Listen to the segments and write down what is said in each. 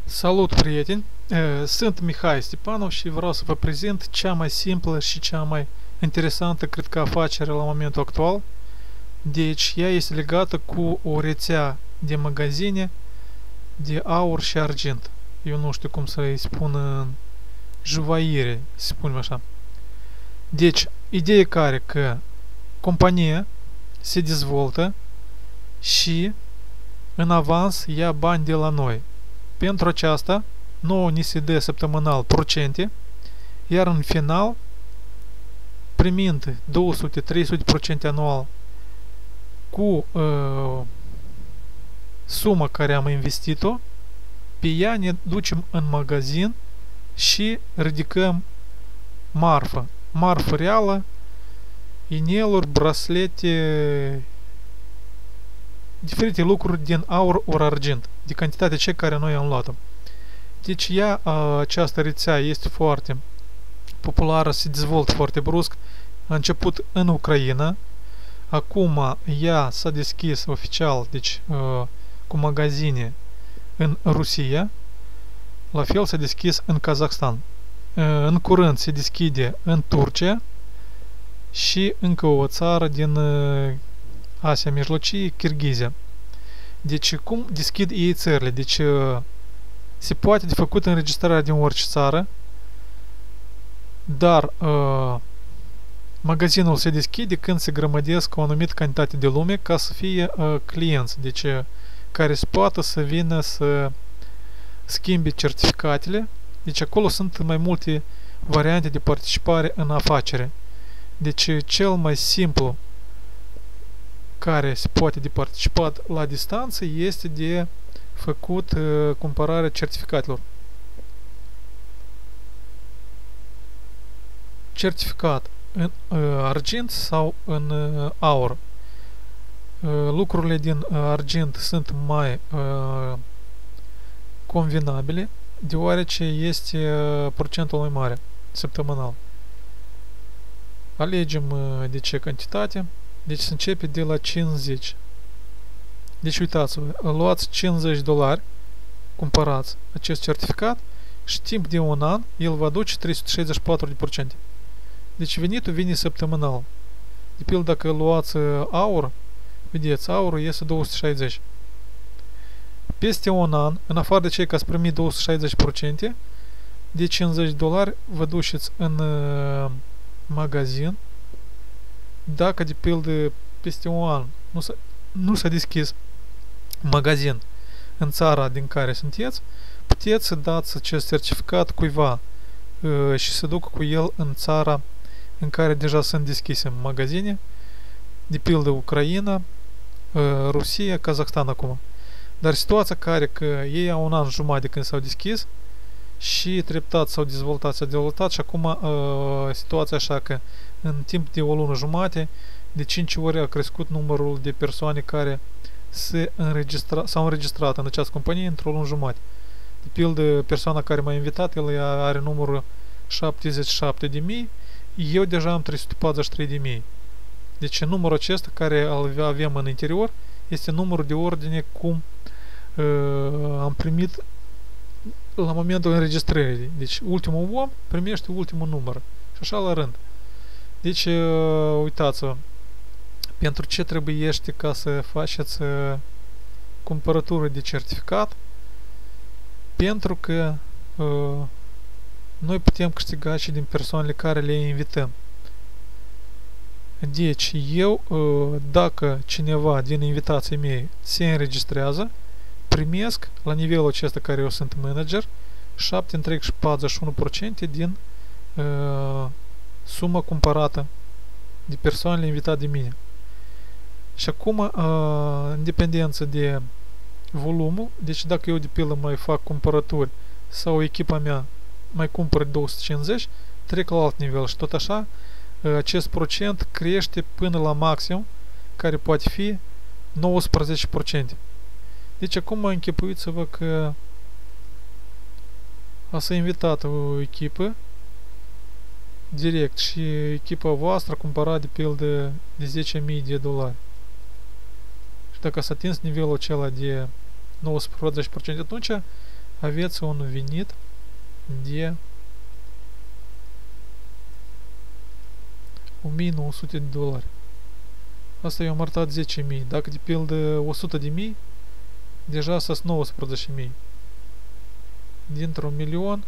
Salut, prieteni! Sunt Mihai Stepanov și vreau să vă prezint cea mai simplă și cea mai interesantă, cred că, afacere la momentul actual. Deci, ea este legată cu o rețea de magazine de aur și argint. Eu nu știu cum să-i spun în juvaire, să spunem așa. Deci, ideea e care că compania se dezvoltă și în avans ia bani de la noi. Pentru aceasta, nouă ni se dă săptămânal procente, iar în final, primind 200-300% anual cu suma care am investit-o, pe ea ne ducem în magazin și ridicăm marfă reală, ineluri, braslete, diferite lucruri din aur ori argint, de cantitatea ce care noi am luat-o. Deci această rețea este foarte populară, se dezvoltă foarte brusc. A început în Ucraina, acum ea s-a deschis oficial, deci cu magazine în Rusia, la fel s-a deschis în Kazakhstan. În curând se deschide în Turcia și încă o țară din Asia Mijlocii, Kirghizia. Deci cum deschid ei țările? Deci se poate de făcut înregistrarea din orice țară, dar magazinul se deschide când se grămădesc o anumită cantitate de lume ca să fie clienți, deci care se poată să vină să schimbe certificatele. Deci acolo sunt mai multe variante de participare în afacere. Deci cel mai simplu care se poate de participat la distanță este de făcut cumpărarea certificatelor. Certificat în argint sau în aur. Lucrurile din argint sunt mai convenabile, deoarece este procentul mai mare săptămânal. Alegem de ce cantitate. Deci se începe de la 50. Deci uitați-vă, luați $50, cumpărați acest certificat și timp de un an el va duce 364%. Deci venitul vine săptămânal. De pildă dacă luați aur, vedeți, aurul iese 260. Peste un an, în afară de cei care ați primit 260%, de $50 vă duceți în magazin. Dacă, de pildă, peste un an nu s-a deschis magazin în țara din care sunteți, puteți să dați acest certificat cuiva și să ducă cu el în țara în care deja sunt deschise magazine, de pildă Ucraina, Rusia, Kazakhstan acum. Dar situația care că ei au un an jumătate de când s-au deschis și treptat s-au dezvoltat și acum situația așa că în timp de o lună jumate, de 5 ori a crescut numărul de persoane care s-au înregistrat în această companie într-o lună jumate. De pildă, persoana care m-a invitat, el are numărul 77.000, eu deja am 343.000. Deci numărul acesta care îl avem în interior este numărul de ordine cum am primit la momentul înregistrării. Deci ultimul om primește ultimul număr. Și așa la rând. Deci, uitați-vă, pentru ce trebuiește ca să faceți cumpărătură de certificat? Pentru că noi putem câștiga și din persoanele care le invităm. Deci, eu, dacă cineva din invitații mei se înregistrează, primesc la nivelul acesta care eu sunt manager 7,41% din suma cumpărată de persoanele invitate de mine. Și acum, în dependență de volumul, deci dacă eu de pildă mai fac cumpărături sau echipa mea mai cumpără 250, trec la alt nivel și tot așa, acest procent crește până la maxim, care poate fi 19%. Deci acum închipuiți-vă că ați invitat o echipă direct și echipa voastră a cumpărat de pildă de $10.000. Și dacă s-a atins nivelul acela de 19%, atunci aveți un venit de 1900 de dolari. Asta eu am arătat 10.000. Dacă de pildă 100.000, deja sunt 19.000. Dintr-un milion,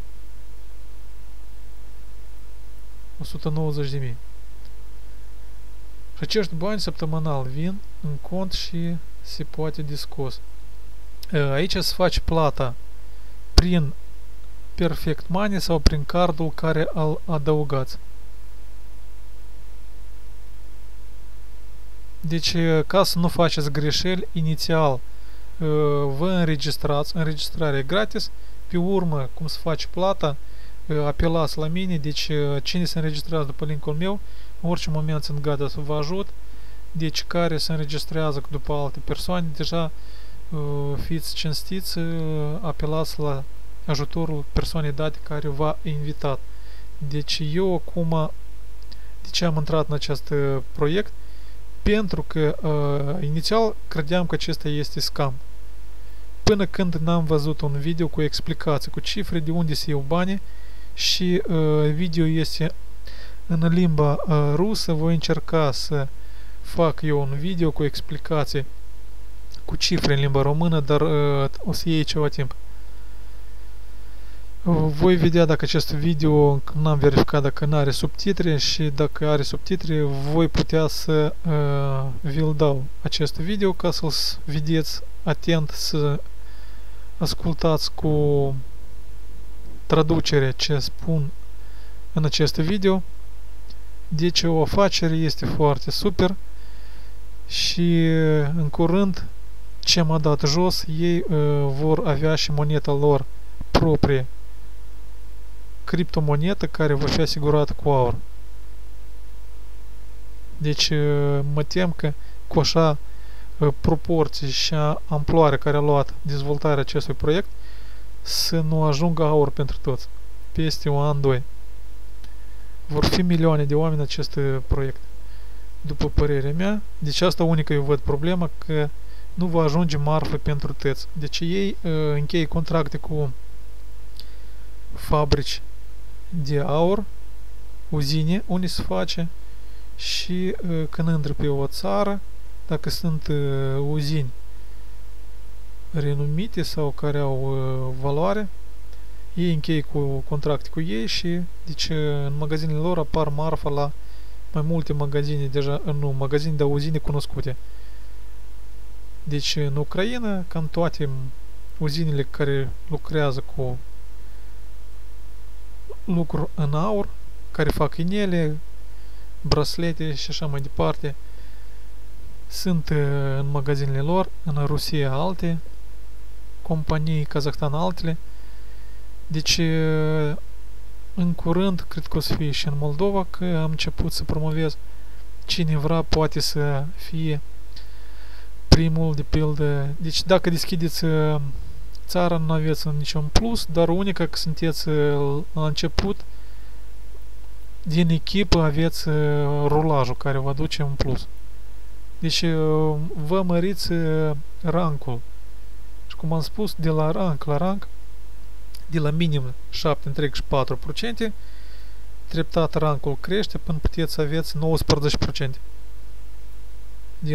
190.000. Și acești bani săptămânal vin în cont și se poate discos. Aici se face plata prin Perfect Money sau prin cardul care îl adăugați. Deci, ca să nu faceți greșeli, inițial vă înregistrați, înregistrarea e gratis, pe urmă, cum se face plata, apelați la mine, deci cine se înregistrează după linkul meu, în orice moment sunt gata să vă ajut, deci care se înregistrează după alte persoane, deja fiți cinstiți, apelați la ajutorul persoanei date care v-a invitat. Deci eu acum, de ce am intrat în acest proiect? Pentru că inițial credeam că acesta este scam. Până când n-am văzut un video cu explicații, cu cifre de unde se iau banii și video este în limba rusă, voi încerca să fac eu un video cu explicații cu cifre în limba română, dar o să iei ceva timp. Voi vedea dacă acest video, n-am verificat dacă nu are subtitri și dacă are subtitri, voi putea să vi-l dau acest video ca să-l vedeți atent, să ascultați cu traducere ce spun în acest video. Deci o afacere este foarte super și în curând ce m-a dat jos, ei vor avea și moneta lor proprie, criptomonetă care va fi asigurată cu aur. Deci mă tem că cu așa proporții și amploare care a luat dezvoltarea acestui proiect să nu ajungă aur pentru toți peste un an, doi. Vor fi milioane de oameni în acest proiect, după părerea mea. Deci asta unică eu văd problema, că nu va ajunge marfă pentru toți. Deci ei încheie contracte cu fabrici de aur, uzine unde se face, și când intră pe o țară, dacă sunt uzini renumite sau care au valoare, ei încheie cu contracte cu ei și deci în magazinele lor apar marfa la mai multe magazine deja, nu magazine, dar uzine cunoscute. Deci în Ucraina, cam toate uzinele care lucrează cu lucruri în aur, care fac inele, braslete și așa mai departe, sunt în magazinele lor, în Rusia alte companii, Kazakhstan altele. Deci în curând, cred că o să fie și în Moldova, că am început să promovez. Cine vrea poate să fie primul, de pildă. Deci dacă deschideți țara, nu aveți niciun plus, dar unica că sunteți la început, din echipă aveți rulajul care vă aduce un plus. Deci vă măriți rankul. Și cum am spus, de la rank la rank, de la minim 7,4%, treptat rankul crește până puteți să aveți 19% din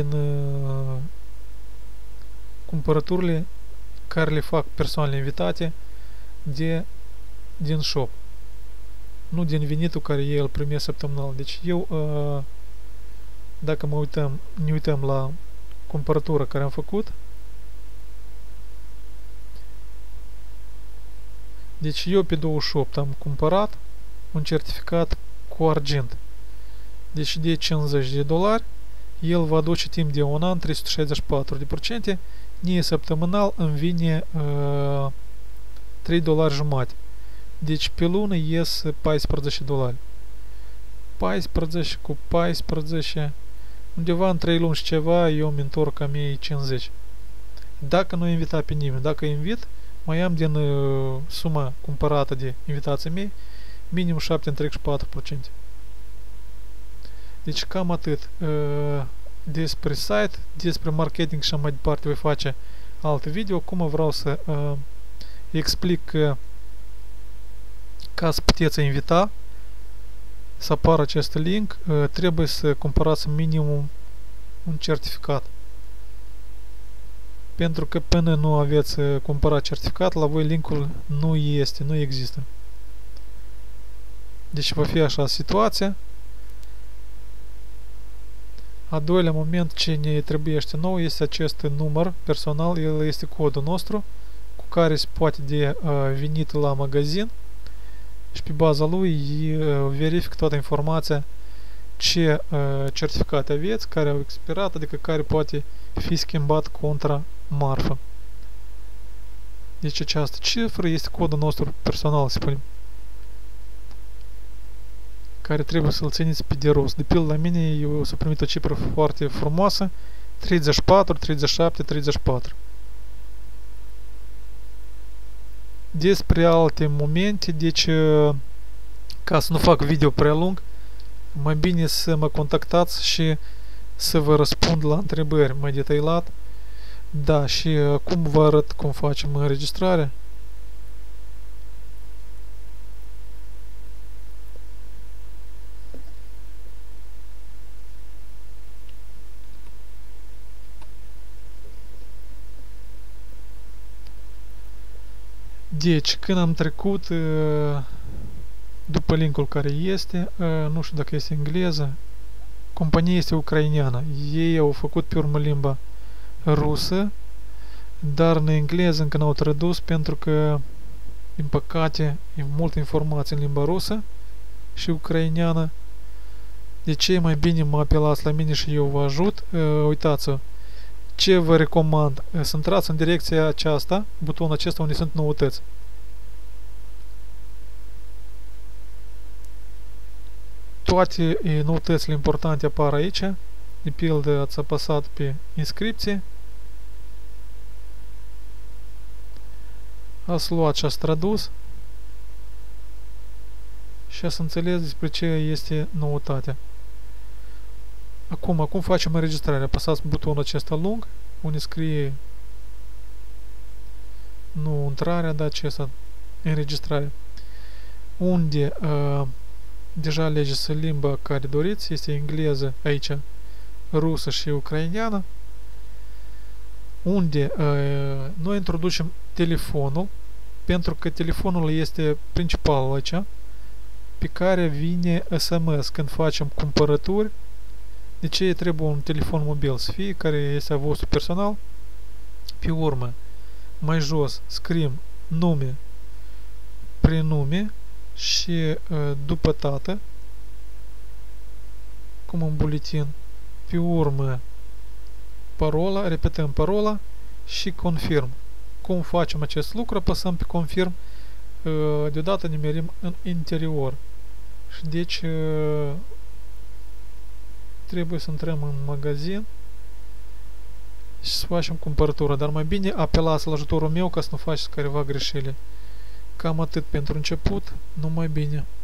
cumpărăturile care le fac persoanele invitate din shop, nu din venitul care ei îl primesc săptămânal. Deci eu, dacă ne uităm la cumpărătura care am făcut, deci eu pe 28 am cumpărat un certificat cu argint, deci de $50, el va aduce timp de un an 364%, nie săptămânal îmi vine $3,50. Deci pe lună ies $14. 14 cu 14, undeva în 3 luni și ceva, eu îmi întorc cam 50. Dacă nu invita pe nimeni, dacă invit, mai am din suma cumpărată de invitații mei, minim 7,4%. Deci cam atât. Despre site, despre marketing și mai departe voi face alte video. Acum vreau să explic că ca să puteți invita să apară acest link, trebuie să cumpărați minimum un certificat. Pentru că până nu aveți cumpărat certificat, la voi linkul nu există. Deci va fi așa situația. A doilea moment ce ne trebuiește nou este acest număr personal, el este codul nostru cu care se poate de venit la magazin și pe baza lui verific toată informația ce certificate aveți, care au expirat, adică care poate fi schimbat contra marfă. Deci această cifră este codul nostru personal, spunem, care trebuie să-l țineți pe de rost. De pildă, la mine eu o să primit o cifră foarte frumoasă, 34, 37, 34. Despre alte momente, deci ca să nu fac video prea lung, mai bine să mă contactați și să vă răspund la întrebări mai detaliat. Da, și acum vă arăt cum facem înregistrarea. Deci, când am trecut după linkul care este, nu știu dacă este engleză, compania este ucraineană. Ei au făcut pe urmă limba rusă, dar în engleză încă n-au tradus pentru că, din păcate, e multă informație în limba rusă și ucraineană. De ce e mai bine mă apelați la mine și eu vă ajut? Uitați-vă, ce vă recomand? Să intrați în direcția aceasta, butonul acesta unde sunt noutăți. Toate noutățile importante apar aici. De pildă, ați apăsat pe inscripție. Ați luat și ați tradus. Și ați înțeles despre ce este noutatea. Acum facem înregistrarea. Apăsați butonul acesta lung, unde scrie nu intrarea, dar acesta înregistrarea. Unde deja alegeți limba care doriți, este engleză aici, rusă și ucraineană. Unde noi introducem telefonul, pentru că telefonul este principal aici, pe care vine SMS când facem cumpărături. De ce trebuie un telefon mobil să fie, care este a vostru personal? Pe urmă, mai jos scriem nume, prenume și după tată, cum în buletin. Pe urmă, parola, repetăm parola și confirm. Cum facem acest lucru? Apăsăm pe confirm, deodată nimerim în interior. Și deci trebuie să intrăm în magazin și să facem cumpărătura, dar mai bine apelați la ajutorul meu ca să nu faceți careva greșeli. Cam atât pentru început, numai bine.